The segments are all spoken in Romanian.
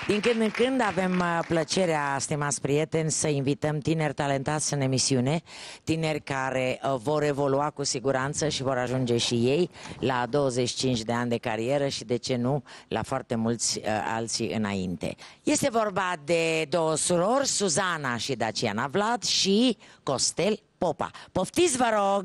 Din când în când avem plăcerea, stimați prieteni, să invităm tineri talentați în emisiune, tineri care vor evolua cu siguranță și vor ajunge și ei la 25 de ani de carieră și, de ce nu, la foarte mulți alții înainte. Este vorba de două surori, Suzana și Daciana Vlad și Costel Popa. Poftiți, vă rog!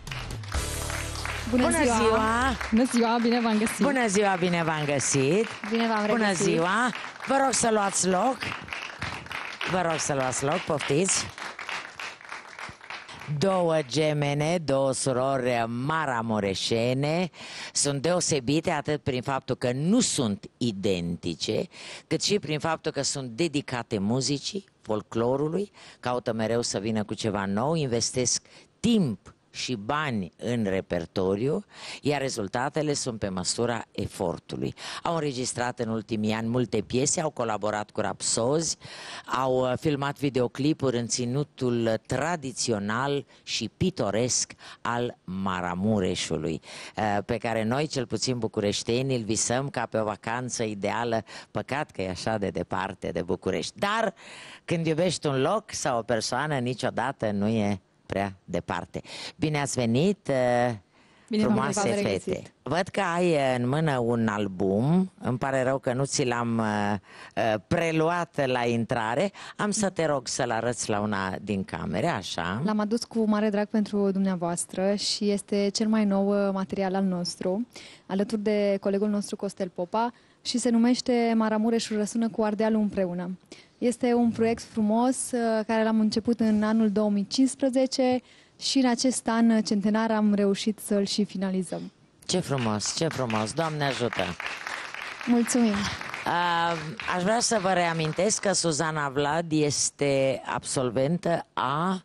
Bună ziua! Bună ziua, bine v-am găsit! Bună ziua, bine v-am găsit! Bine v-am regăsit! Bună ziua! Vă rog să luați loc! Vă rog să luați loc, poftiți! Două gemene, două surori maramureșene, sunt deosebite atât prin faptul că nu sunt identice, cât și prin faptul că sunt dedicate muzicii, folclorului, caută mereu să vină cu ceva nou, investesc timp și bani în repertoriu, iar rezultatele sunt pe măsura efortului. Au înregistrat în ultimii ani multe piese, au colaborat cu rapsozi, au filmat videoclipuri în ținutul tradițional și pitoresc al Maramureșului, pe care noi, cel puțin bucureșteni, îl visăm ca pe o vacanță ideală, păcat că e așa de departe de București. Dar când iubești un loc sau o persoană, niciodată nu e prea departe. Bine ați venit, frumoase fete. Văd că ai în mână un album, îmi pare rău că nu ți l-am preluat la intrare. Am să te rog să-l arăți la una din camere, așa. L-am adus cu mare drag pentru dumneavoastră și este cel mai nou material al nostru, alături de colegul nostru Costel Popa, și se numește Maramureșul răsună cu Ardealul împreună. Este un proiect frumos care l-am început în anul 2015 și în acest an centenar am reușit să-l și finalizăm. Ce frumos, ce frumos! Doamne ajută! Mulțumim! Aș vrea să vă reamintesc că Suzana Vlad este absolventă a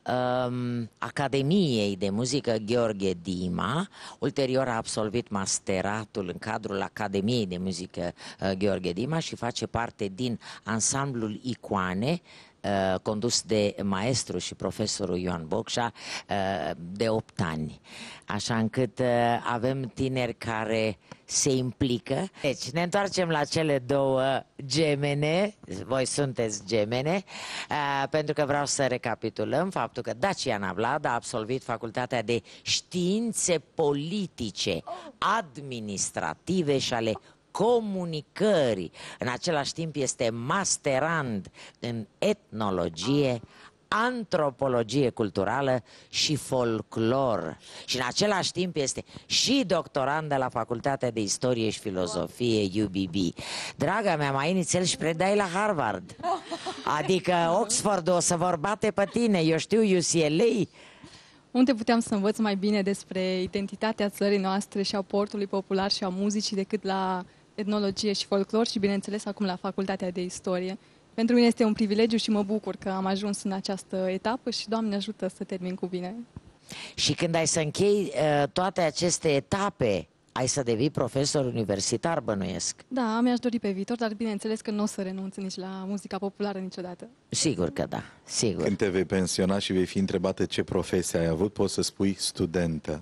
Academiei de Muzică Gheorghe Dima. Ulterior a absolvit masteratul în cadrul Academiei de Muzică Gheorghe Dima și face parte din ansamblul Icoane, condus de maestru și profesorul Ioan Bocșa, de 8 ani. Așa încât avem tineri care se implică. Deci ne întoarcem la cele două gemene, voi sunteți gemene, pentru că vreau să recapitulăm faptul că Daciana Vlad a absolvit Facultatea de Științe Politice, Administrative și ale Comunicării. În același timp este masterand în etnologie, antropologie culturală și folclor. Și în același timp este și doctorandă la Facultatea de Istorie și Filozofie UBB. Draga mea, mai inițial și predai la Harvard. Adică Oxford o să vor bate pe tine, eu știu UCLA. Unde puteam să învăț mai bine despre identitatea țării noastre și a portului popular și a muzicii decât la etnologie și folclor și, bineînțeles, acum la Facultatea de Istorie. Pentru mine este un privilegiu și mă bucur că am ajuns în această etapă și Doamne ajută să termin cu bine. Și când ai să închei toate aceste etape, ai să devii profesor universitar, bănuiesc? Da, mi-aș dori pe viitor, dar bineînțeles că nu o să renunț nici la muzica populară niciodată. Sigur că da, sigur. Când te vei pensiona și vei fi întrebată ce profesie ai avut, poți să spui studentă.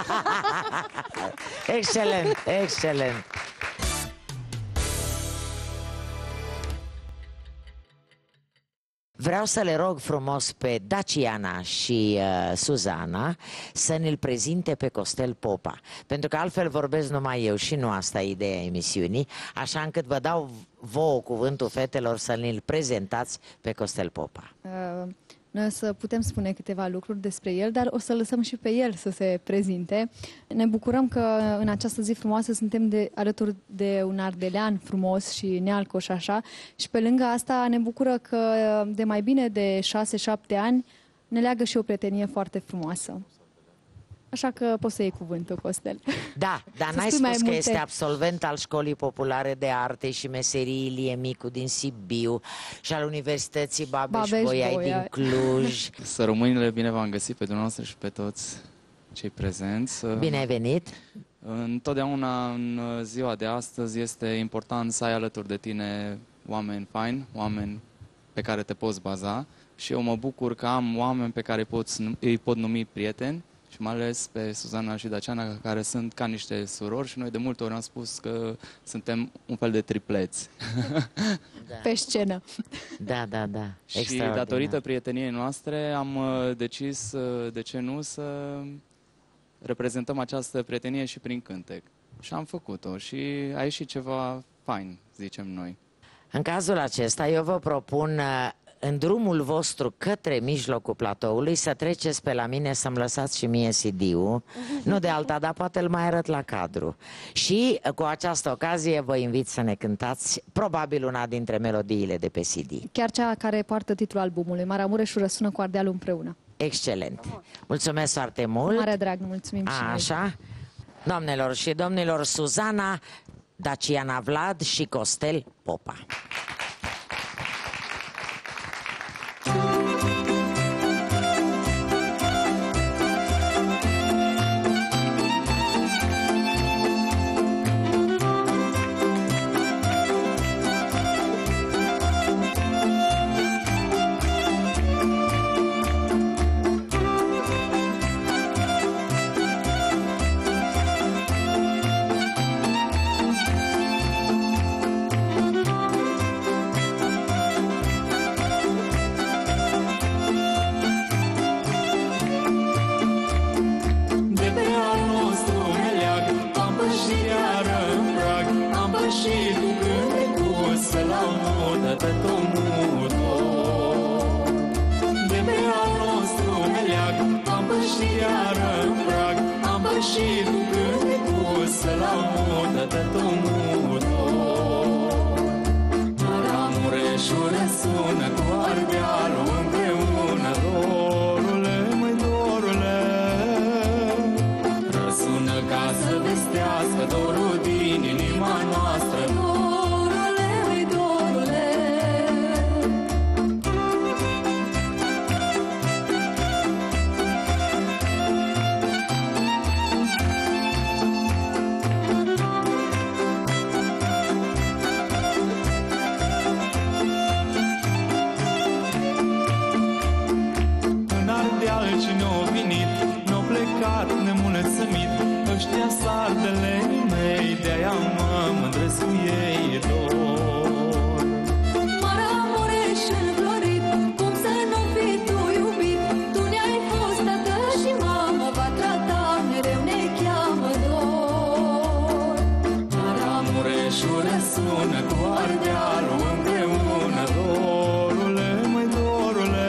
Excelent, excelent. Vreau să le rog frumos pe Daciana și Suzana să ne-l prezinte pe Costel Popa, pentru că altfel vorbesc numai eu și nu asta e ideea emisiunii, așa încât vă dau vouă cuvântul, fetelor, să ne-l prezentați pe Costel Popa. Noi o să putem spune câteva lucruri despre el, dar o să lăsăm și pe el să se prezinte. Ne bucurăm că în această zi frumoasă suntem alături de un ardelean frumos și nealcoș așa, și pe lângă asta ne bucură că de mai bine de 6-7 ani ne leagă și o prietenie foarte frumoasă. Așa că poți să iei cuvântul, Costel. Da, dar n-ai spus că este absolvent al Școlii Populare de Arte și Meserii Ilie Micu din Sibiu și al Universității Babeș-Bolyai din Cluj. Să românile, bine v-am găsit pe dumneavoastră și pe toți cei prezenți. Bine ai venit! Întotdeauna în ziua de astăzi este important să ai alături de tine oameni faini, oameni pe care te poți baza, și eu mă bucur că am oameni pe care îi pot numi prieteni și mai ales pe Suzana și Daciana, care sunt ca niște surori și noi de multe ori am spus că suntem un fel de tripleți. Pe scenă. Da, da, da. Și datorită prieteniei noastre am decis, de ce nu, să reprezentăm această prietenie și prin cântec. Și am făcut-o și a ieșit ceva fain, zicem noi. În cazul acesta, eu vă propun în drumul vostru către mijlocul platoului să treceți pe la mine să-mi lăsați și mie CD-ul, nu de alta, dar poate îl mai arăt la cadru. Și cu această ocazie vă invit să ne cântați probabil una dintre melodiile de pe CD. Chiar cea care poartă titlul albumului, Maramureșul răsună cu Ardealul împreună. Excelent! Mulțumesc foarte mult! Mare drag, mulțumim și noi. Așa, doamnelor și domnilor, Suzana, Daciana Vlad și Costel Popa. Maramureșul răsună cu Ardealul împreună. Dorule, măi dorule, răsună ca să vestească dorul din inima noastră. Dorule, măi dorule. Nemulțumit, ăștia sardelei mei, de-aia mă mândresc cu ei dor. Maramureș înflorit, cum să nu fii tu iubit? Tu ne-ai fost tată și mamă, va trata mereu ne cheamă dor. Maramureșul răsună cu Ardealul împreună. Dorule, măi dorule,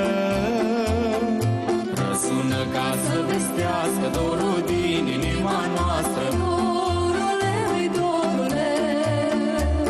răsună ca să vestească dorul din inima noastră. Dorule, măi dorule.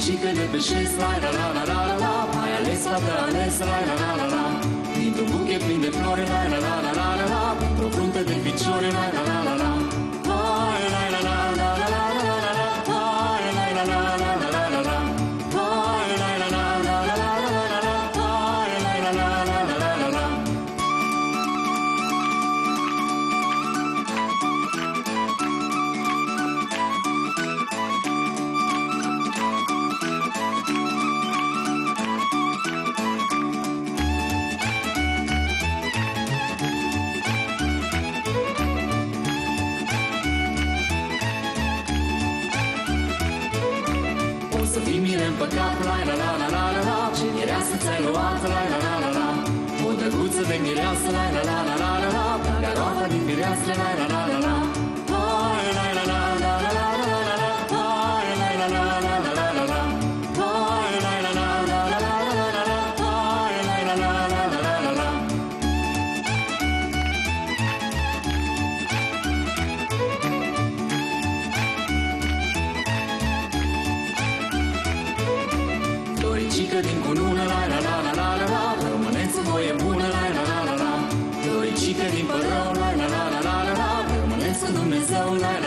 Doricică de pe șes, la la la la la la la. Ai ales, fată, ales, la la la la la. Dintr-un buchet plin de flori, la la la la la la la. Într-o frunte de picioare, la la la la la. Hai, la la la la la la la la la. Hai, la la la la la la la la. Hai, la la la la la la la la la. Hai, la la la la la la la. O să fii mire împăcat, la la la la la la la. Ce mireasă ți-ai luat, la la la la la. O dăguță de mireasă, la la la la la la la. Garoafa din mireasă, la la la la la. Hai, la la la la la la la la la. Hai, la la la la la la la la. Hai, la la la la la la la la la. Hai, la la la la la la la la. Doricică din cunună, la la la la la la la. Rămâneți în voie bună, la la la la la. Doricică din părău, la la la la la la. Rămâneți cu Dumnezeu, la